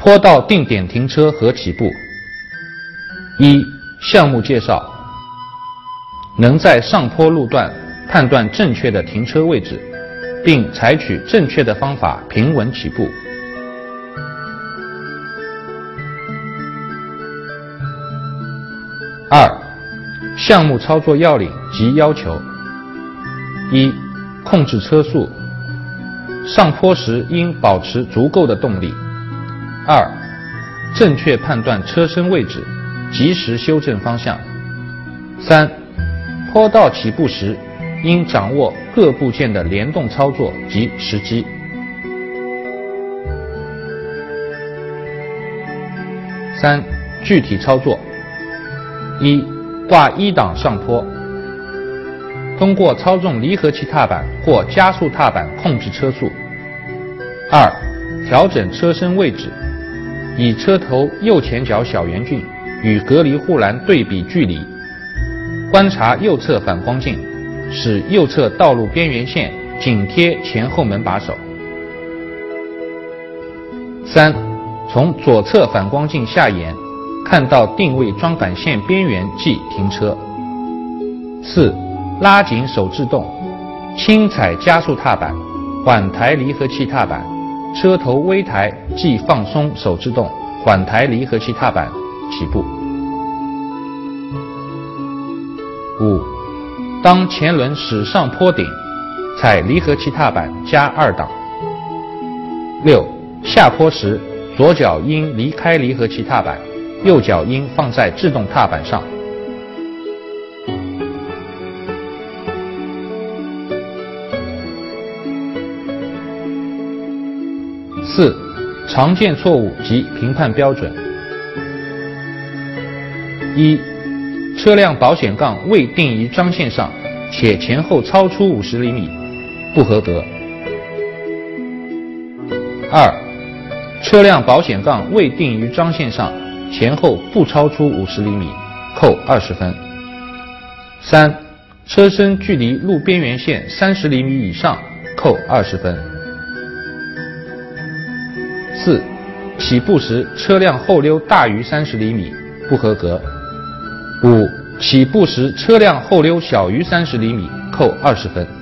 坡道定点停车和起步。一、项目介绍。能在上坡路段判断正确的停车位置，并采取正确的方法平稳起步。二、项目操作要领及要求。一、控制车速。上坡时应保持足够的动力。二、正确判断车身位置，及时修正方向。三、坡道起步时应掌握各部件的联动操作及时机。三、具体操作。一、挂一档上坡。通过操纵离合器踏板或加速踏板控制车速。二、调整车身位置，以车头右前角小圆径与隔离护栏对比距离，观察右侧反光镜，使右侧道路边缘线紧贴前后门把手。三、从左侧反光镜下沿看到定位装杆线边缘即停车。四、拉紧手制动，轻踩加速踏板，缓抬离合器踏板，车头微抬即放松手制动，缓抬离合器踏板，起步。五、当前轮驶上坡顶，踩离合器踏板加2档。六、下坡时，左脚应离开离合器踏板，右脚应放在制动踏板上。四、常见错误及评判标准。一、车辆保险杠未定于章线上，且前后超出50厘米，不合格。二、车辆保险杠未定于章线上，前后不超出50厘米，扣20分。三、车身距离路边缘线30厘米以上，扣20分。四、起步时车辆后溜大于30厘米，不合格。五、起步时车辆后溜小于30厘米，扣20分。